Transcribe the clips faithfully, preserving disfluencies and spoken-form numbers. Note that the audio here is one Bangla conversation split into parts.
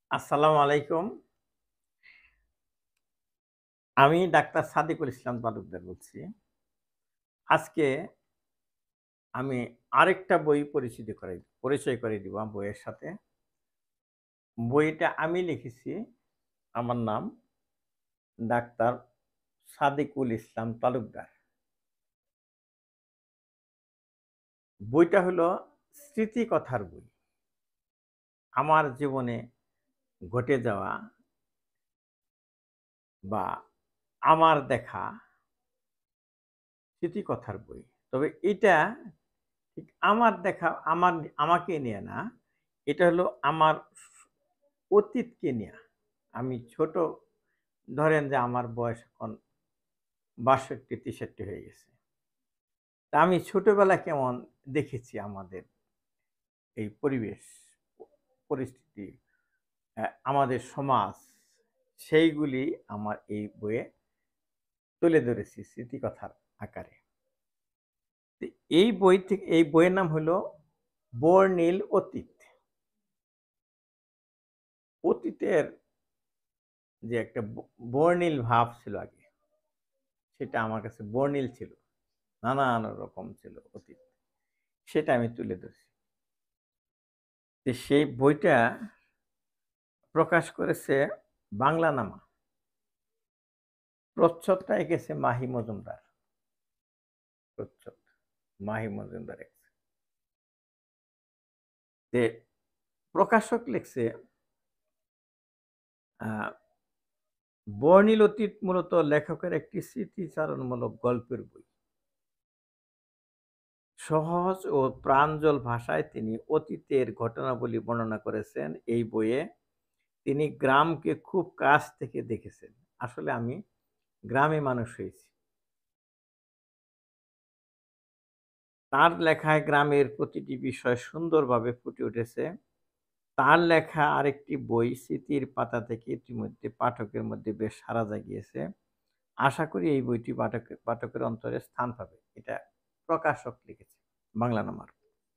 আসসালামু আলাইকুম। আমি ডাক্তার সাদেকুল ইসলাম তালুকদার বলছি। আজকে আমি আরেকটা বই পরিচিতি করাই পরিচয় করিয়ে দিব বইয়ের সাথে। বইটা আমি লিখেছি। আমার নাম ডাক্তার সাদেকুল ইসলাম তালুকদার। বইটা হলো স্মৃতিকথার বই। আমার জীবনে ঘটে যাওয়া বা আমার দেখা স্মৃতিকথার বই। তবে এটা ঠিক আমার দেখা আমার আমাকে নিয়ে না। এটা হলো আমার অতীতকে নিয়া। আমি ছোট ধরেন যে আমার বয়স এখন বাষট্টি তেষট্টি হয়ে গেছে। তা আমি ছোটবেলায় কেমন দেখেছি আমাদের এই পরিবেশ, প পরিস্থিতি, অ্যা আমাদের সমাজ, সেইগুলি আমার এই বইয়ে তুলে ধরেছি স্মৃতিকথার আকারে। তো এই বই থেকে এই বইয়ের নাম হলো 'বর্ণিল অতীত'। অতীতের যে একটা ব বর্ণিল ভাব ছিল আগে, সেটা আমার কাছে বর্ণিল ছিল। নানান রকম ছিল অতীত। সেটা আমি তুলে ধরছি। তো সেই বইটা প্রকাশ করেছে বাংলানামা। প্রচ্ছদটা এঁকেছে মাহি মজুমদার। প্রচ্ছদ মাহি মজুমদার এঁকেছে। তে প্রকাশক লিখছে আ বর্ণিল অতীত মূলত লেখকের একটি স্মৃতিচারণমূলক গল্পের বই। সহজ ও প্রাঞ্জল ভাষায় তিনি অতীতের ঘটনাবলী বর্ণনা করেছেন এই বইয়ে। তিনি গ্রামকে খুব কাছ থেকে দেখেছেন। আসলে আমি গ্রামে মানুষ হয়েছি। তার লেখায় গ্রামের প্রতিটি বিষয় সুন্দরভাবে ফুটে উঠেছে। তার লেখা আরেকটি বই স্মৃতির পাতা থেকে ইতিমধ্যে পাঠকের মধ্যে বেশ সাড়া জাগিয়েছে। আশা করি এই বইটি পাঠকের পাঠকের অন্তরে স্থান পাবে। এটা প্রকাশক লিখেছে বাংলানামার।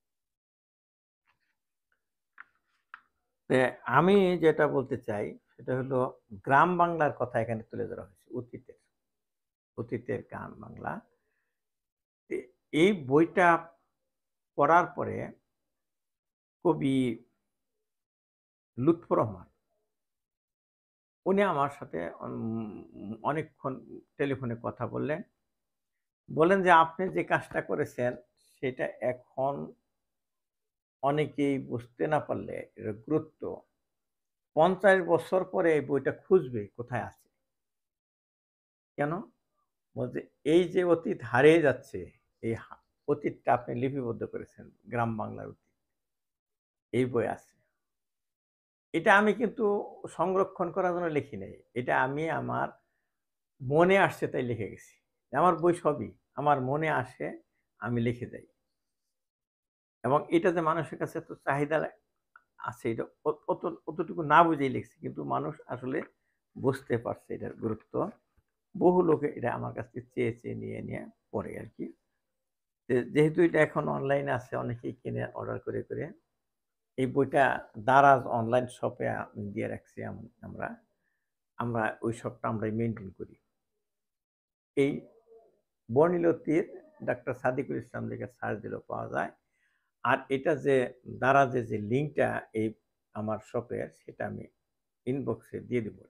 তে আমি যেটা বলতে চাই সেটা হলো গ্রাম বাংলার কথা এখানে তুলে ধরা হয়েছে অতীতের, অতীতের গ্রাম বাংলা। এ এই বইটা পড়ার পরে কবি লুৎফর রহমান উনি আমার সাথে উম অনেকক্ষণ টেলিফোনে কথা বললেন। বললেন যে, "আপনি যে কাজটা করেছেন সেটা এখন অনেকেই বুঝতে না পারলে এর গুরুত্ব পঞ্চাশ বছর পরে এই বইটা খুঁজবে কোথায় আছে।" কেন? বলছে, "এই যে অতীত হারিয়ে যাচ্ছে, এই হা অতীতটা আপনি লিপিবদ্ধ করেছেন, গ্রাম বাংলার অতীত। এই বই আছে।" এটা আমি কিন্তু সংরক্ষণ করার জন্য লিখি নাই। এটা আমি আমার মনে আসছে তাই লিখে গেছি। আমার বই সবই। আমার মনে আসে, আমি লিখে যাই। এবং এটা যে মানুষের কাছে এত চাহিদা আছে এটা অ অত অতটুকু না বুঝেই লিখছি। কিন্তু মানুষ আসলে বুঝতে পারছে এটার গুরুত্ব। বহু লোকে এটা আমার কাছ থেকে চেয়ে, চেয়ে নিয়ে, নিয়ে পড়ে আরকি। যে যেহেতু এটা এখন অনলাইনে আছে অনেকেই কিনে অর্ডার করে, করে এই বইটা দারাজ অনলাইন শপে আমি দিয়ে রাখছি আম আমরা। আমরা ওই শপটা আমরাই মেইনটেইন করি। এই বর্ণিলতির ডাক্তার সাদেকুল ইসলাম লিখে সার্চ দিলেও পাওয়া যায়। আর এটা যে দারাজে যে লিঙ্কটা এই আমার শপের সেটা আমি ইনবক্সে দিয়ে দিব।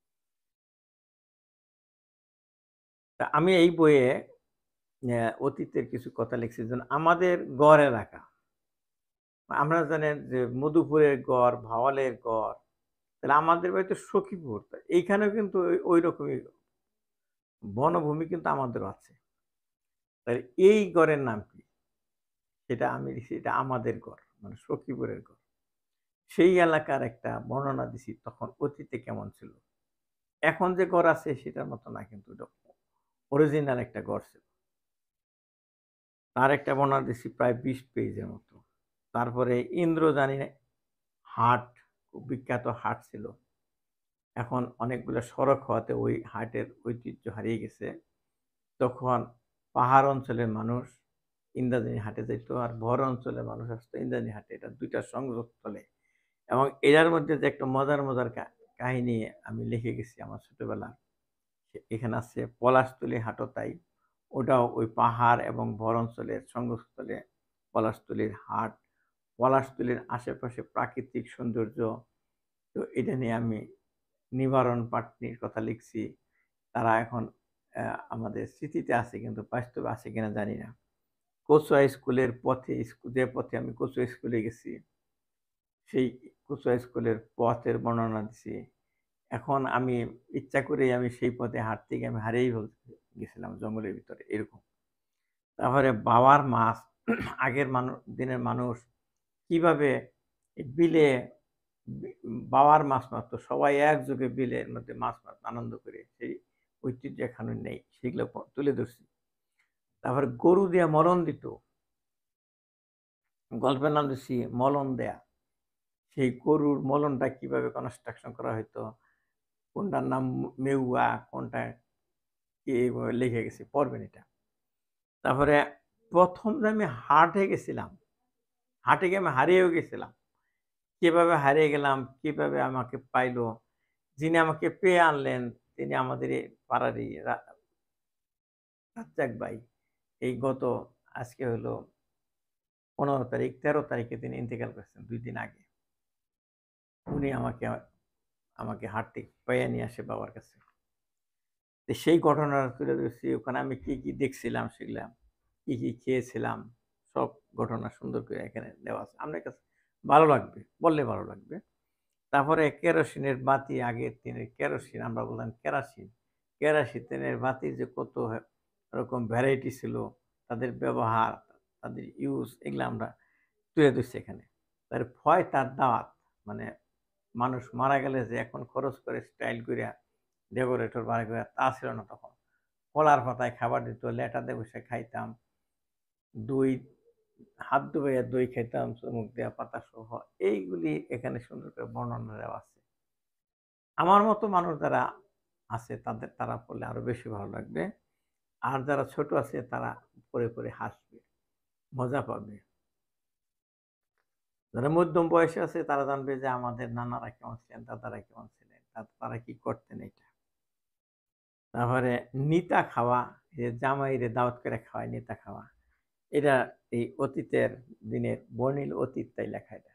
তা আমি এই বইয়ে অ্যা অতীতের কিছু কথা লিখছি যেমন আমাদের গড় এলাকা। আমরা জানেন যে মধুপুরের গড়, ভাওয়ালের গড়। তাহলে আমাদের বাড়ি তো সখীপুর। তা এইখানেও কিন্তু ওই ঐরকমই বনভূমি কিন্তু আমাদেরও আছে। তাহলে এই গড়ের নাম কি? সেটা আমি লিখছি এটা আমাদের গড়। মানে সখীপুরের গড়। সেই এলাকার একটা বর্ণনা দিছি তখন অতীতে কেমন ছিল। এখন যে গড় আছে সেটার মতো না কিন্তু ওটা অরিজিনাল একটা গড় ছিল। তার একটা বর্ণনা দিছি প্রায় বিশ পেজের মতো। তারপরে ইন্দ্রজানী হাট, খুব বিখ্যাত হাট ছিল। এখন অনেকগুলো সড়ক হওয়াতে ওই হাটের ঐতিহ্য হারিয়ে গেছে। তখন পাহাড় অঞ্চলের মানুষ ইন্দ্রাণী হাটে যাইত আর ভর অঞ্চলের মানুষ আসতো ইন্দ্রাণী হাটে। এটা দুই টা সংযোগস্থলে। এবং এটার মধ্যে যে একটা মজার মজার কাহিনী আমি লিখে গেছি আমার ছোটবেলা। এখানে আছে পলাশতলী হাটতাই, ওটাও ওই পাহাড় এবং বর অঞ্চলের সঙ্গস্থলে পলাশতলীর হাট, পলাশতলীর আশেপাশে প্রাকৃতিক সৌন্দর্য। তো এটা নিয়ে আমি নিবারণ পাটনির কথা লিখছি। তারা এখন আমাদের স্মৃতিতে আছে, কিন্তু বাস্তবে আছে কিনা জানি না। কচুয়া স্কুলের পথে, যে পথে আমি কচুয়া স্কুলে গেছি, সেই কচুয়া স্কুলের পথের বর্ণনা দিছি। এখন আমি ইচ্ছা করেই আমি সেই পথে হাঁটতে গিয়ে আমি হারিয়েই গেছিলাম জঙ্গলের ভিতরে, এরকম। তারপরে বাবার মাছ, আগের মানুষ দিনের মানুষ কিভাবে বিলে বাবার মাছ মারতো, সবাই একযোগে বিলের মধ্যে মাছ মারতো আনন্দ করে, সেই ঐতিহ্য এখানে নেই, সেগুলো তুলে ধরছি। তারপরে গরু দিয়ে মলন দিত, গল্পের নাম দিচ্ছি মলন দেয়া। সেই গরুর মলনটা কিভাবে কনস্ট্রাকশন করা হইতো, কোনটার নাম মেউয়া, কোনটা কি, লিখে গেছি, পড়বেন এটা। তারপরে প্রথম যে আমি হাটে গেছিলাম, হাটে গিয়ে আমি হারিয়েও গেছিলাম। কিভাবে হারিয়ে গেলাম, কিভাবে আমাকে পাইলো, যিনি আমাকে পেয়ে আনলেন তিনি আমাদের পাড়ারই রাজ্জাক ভাই। এই গত আজকে হলো পনেরো তারিখ, তেরো তারিখে তিনি ইন্তেকাল করেছেন, দুই দিন আগে। উনি আমাকে আমাকে হাট থেকে পেয়ে নিয়ে আসে বাবার কাছে। সেই ঘটনাটা তুলে ধরছি, ওখানে আমি কি কি দেখছিলাম, শিখলাম, কি কি খেয়েছিলাম, সব ঘটনা সুন্দর করে এখানে দেওয়া আছে। আপনার কাছে ভালো লাগবে, বললে ভালো লাগবে। তারপরে কেরোসিনের বাতি, আগের দিনের কেরোসিন, আমরা বললাম কেরাসিন, কেরাসিনের বাতির যে কত রকম ভ্যারাইটি ছিল, তাদের ব্যবহার, তাদের ইউজ, এগুলো আমরা তুলে ধরছি এখানে। তার ভয় তার দাওয়াত, মানে মানুষ মারা গেলে যে এখন খরচ করে স্টাইল করে ডেকোরেটর বাড়ি করে, তা ছিল না তখন। কলার পাতায় খাবার দিত, লেটাতে বসে খাইতাম, দই হাত ডুবাইয়া দই খাইতাম, চুমুক দেওয়া পাতা সহ, এইগুলি এখানে সুন্দর করে বর্ণনা দেওয়া আছে। আমার মতো মানুষ যারা আছে তাদের, তারা পড়লে আরো বেশি ভালো লাগবে। আর যারা ছোট আছে তারা পড়ে পড়ে হাসবে, মজা পাবে। যারা মধ্যম বয়সে আছে তারা জানবে যে আমাদের নানারা কেমন ছিলেন, দাদারা কেমন ছিলেন, তারা কি করতেন এটা। তারপরে নিতা খাওয়া, যে জামাইরে দাওয়াত করে খাওয়ায়, নিতা খাওয়া, এটা এই অতীতের দিনের বর্ণিল অতীত, তাই লেখা। এটা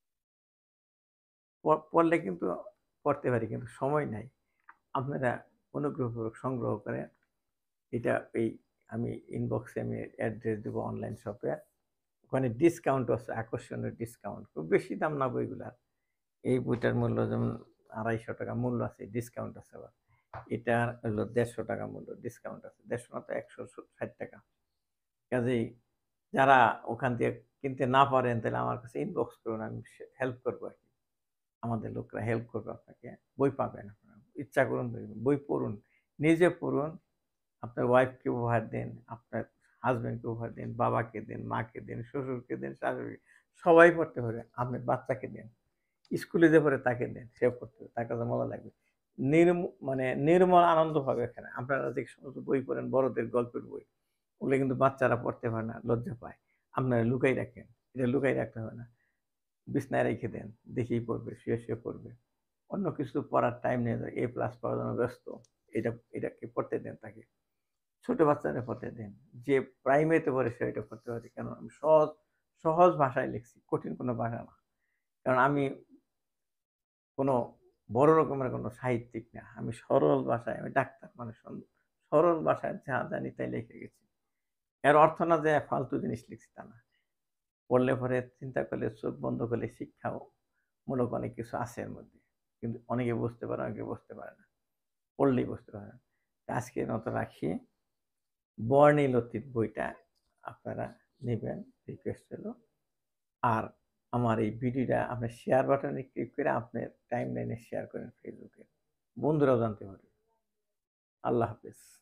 পড়লে কিন্তু পড়তে পারি, কিন্তু সময় নাই। আপনারা অনুগ্রহপূর্বক সংগ্রহ করে এটা, এই আমি ইনবক্সে আমি অ্যাড্রেস দেবো, অনলাইন শপে, ওখানে ডিসকাউন্ট আছে, আকর্ষণীয় ডিসকাউন্ট, খুব বেশি দাম না বইগুলার। এই বইটার মূল্য যেমন আড়াইশো টাকা মূল্য আছে, ডিসকাউন্ট আছে। আবার এটা হলো দেড়শো টাকা মূল্য, ডিসকাউন্ট আছে, দেড়শো না তো একশো ষাট টাকা। কাজেই যারা ওখান থেকে কিনতে না পারেন, তাহলে আমার কাছে ইনবক্স করুন, আমি হেল্প করবো আর কি। আমাদের লোকরা হেল্প করবে আপনাকে, বই পাবেন আপনারা, ইচ্ছা করুন বই পড়ুন, নিজে পড়ুন, আপনার ওয়াইফকে উপহার দিন, আপনার হাজবেন্ডকে উপহার দিন, বাবাকে দিন, মাকে দিন, শ্বশুরকে দিন, শাশুড়ি, সবাই পড়তে পারে। আপনার বাচ্চাকে দিন, স্কুলে যে পড়ে তাকে দিন, সে পড়তে হবে, তার কাছে মজা লাগবে, নির্ম মানে নির্মল আনন্দ পাবে এখানে। আপনারা যে সমস্ত বই পড়েন, বড়দের গল্পের বই, ওগুলো কিন্তু বাচ্চারা পড়তে পারে না, লজ্জা পায়। আপনারা লুকাই রাখেন, এটা লুকাই রাখতে হবে না, বিছনায় রেখে দেন, দেখেই পড়বে, শুয়ে শুয়ে পড়বে। অন্য কিছু পড়ার টাইম নেই, এ প্লাস পড়ার জন্য ব্যস্ত, এটা এটাকে পড়তে দেন তাকে। ছোট বাচ্চারা পড়তে দেন, যে প্রাইমারিতে পড়ে সে এটা পড়তে পারে। কেন আমি সহজ সহজ ভাষায় লিখছি, কঠিন কোনো ভাষা না। কারণ আমি কোনো বড় রকমের কোনো সাহিত্যিক না, আমি সরল ভাষায়, আমি ডাক্তার মানে সরল ভাষায় যা জানি তাই লিখে গেছি। এর অর্থ না যে ফালতু জিনিস লিখছি, তা না। পড়লে পরে চিন্তা করলে, চোখ বন্ধ করলে শিক্ষাও মূলক অনেক কিছু আছে এর মধ্যে, কিন্তু অনেকে বুঝতে পারে, অনেকে বুঝতে পারে না, পড়লেই বুঝতে পারে না। আজকের মতো রাখি। বর্ণিল অতীত বইটা আপনারা নেবেন, রিকোয়েস্ট হলো। আর আমার এই ভিডিওটা আপনার শেয়ার বাটনে ক্লিক করে আপনার টাইম লাইনে শেয়ার করেন, ফেসবুকে, বন্ধুরাও জানতে পারবে। আল্লাহ হাফেজ।